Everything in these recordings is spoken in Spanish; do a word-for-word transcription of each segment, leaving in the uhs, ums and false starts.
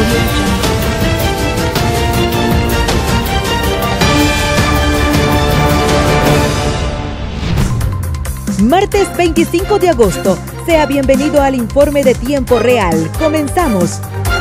Martes veinticinco de agosto. Sea bienvenido al informe de tiempo real. Comenzamos.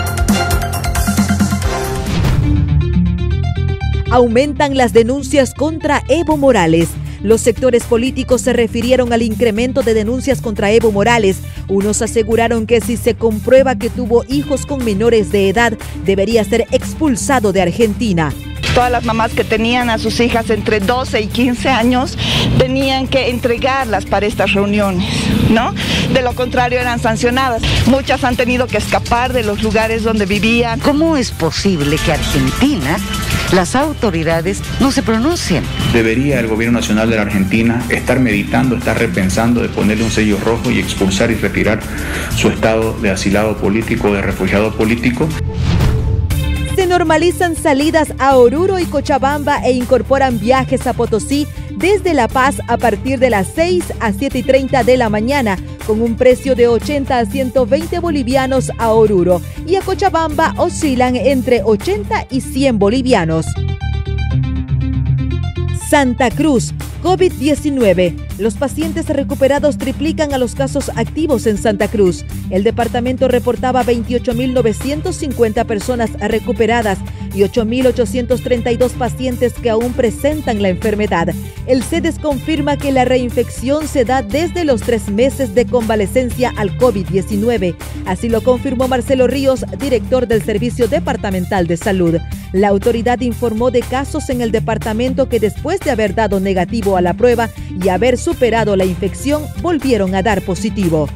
Aumentan las denuncias contra Evo Morales. Los sectores políticos se refirieron al incremento de denuncias contra Evo Morales. Unos aseguraron que si se comprueba que tuvo hijos con menores de edad, debería ser expulsado de Argentina. Todas las mamás que tenían a sus hijas entre doce y quince años tenían que entregarlas para estas reuniones, ¿no? De lo contrario eran sancionadas. Muchas han tenido que escapar de los lugares donde vivían. ¿Cómo es posible que Argentina, las autoridades, no se pronuncien? Debería el gobierno nacional de la Argentina estar meditando, estar repensando de ponerle un sello rojo y expulsar y retirar su estado de asilado político, de refugiado político. Se normalizan salidas a Oruro y Cochabamba e incorporan viajes a Potosí desde La Paz a partir de las seis a siete y treinta de la mañana, con un precio de ochenta a ciento veinte bolivianos a Oruro, y a Cochabamba oscilan entre ochenta y cien bolivianos. Santa Cruz, COVID diecinueve. Los pacientes recuperados triplican a los casos activos en Santa Cruz. El departamento reportaba veintiocho mil novecientas cincuenta personas recuperadas y ocho mil ochocientos treinta y dos pacientes que aún presentan la enfermedad. El CEDES confirma que la reinfección se da desde los tres meses de convalecencia al COVID diecinueve. Así lo confirmó Marcelo Ríos, director del Servicio Departamental de Salud. La autoridad informó de casos en el departamento que después de haber dado negativo a la prueba y haber superado la infección, volvieron a dar positivo.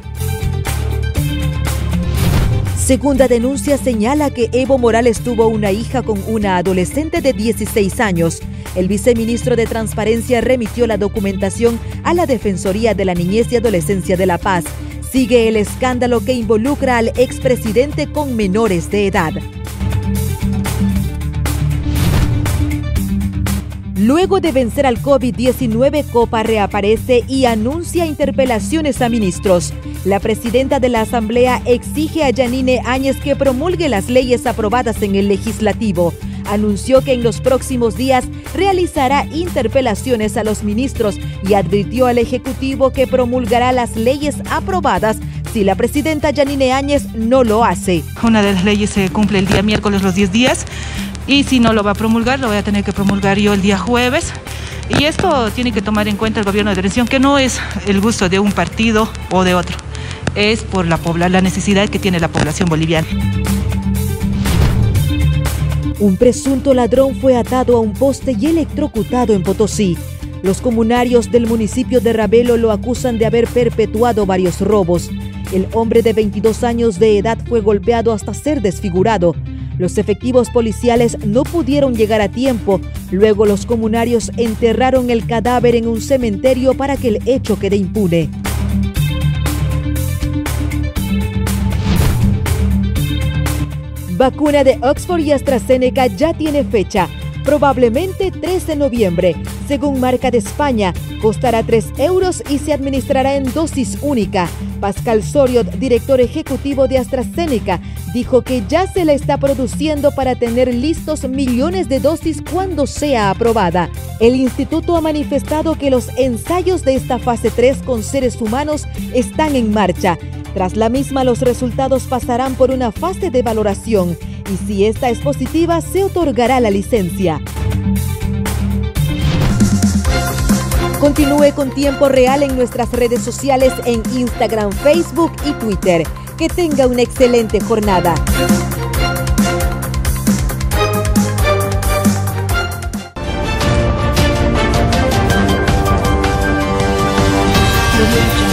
Segunda denuncia señala que Evo Morales tuvo una hija con una adolescente de dieciséis años. El viceministro de Transparencia remitió la documentación a la Defensoría de la Niñez y Adolescencia de La Paz. Sigue el escándalo que involucra al expresidente con menores de edad. Luego de vencer al COVID diecinueve, Copa reaparece y anuncia interpelaciones a ministros. La presidenta de la Asamblea exige a Yanine Áñez que promulgue las leyes aprobadas en el Legislativo. Anunció que en los próximos días realizará interpelaciones a los ministros y advirtió al Ejecutivo que promulgará las leyes aprobadas si la presidenta Yanine Áñez no lo hace. Una de las leyes se cumple el día miércoles, los diez días. Y si no lo va a promulgar, lo voy a tener que promulgar yo el día jueves. Y esto tiene que tomar en cuenta el gobierno de la nación, que no es el gusto de un partido o de otro, es por la, la necesidad que tiene la población boliviana. Un presunto ladrón fue atado a un poste y electrocutado en Potosí. Los comunarios del municipio de Ravelo lo acusan de haber perpetuado varios robos. El hombre de veintidós años de edad fue golpeado hasta ser desfigurado. Los efectivos policiales no pudieron llegar a tiempo. Luego los comunarios enterraron el cadáver en un cementerio para que el hecho quede impune. Vacuna de Oxford y AstraZeneca ya tiene fecha, probablemente tres de noviembre. Según Marca de España, costará tres euros y se administrará en dosis única. Pascal Soriot, director ejecutivo de AstraZeneca, dijo que ya se la está produciendo para tener listos millones de dosis cuando sea aprobada. El instituto ha manifestado que los ensayos de esta fase tres con seres humanos están en marcha. Tras la misma, los resultados pasarán por una fase de valoración y si esta es positiva, se otorgará la licencia. Continúe con Tiempo Real en nuestras redes sociales en Instagram, Facebook y Twitter. Que tenga una excelente jornada. Thank you.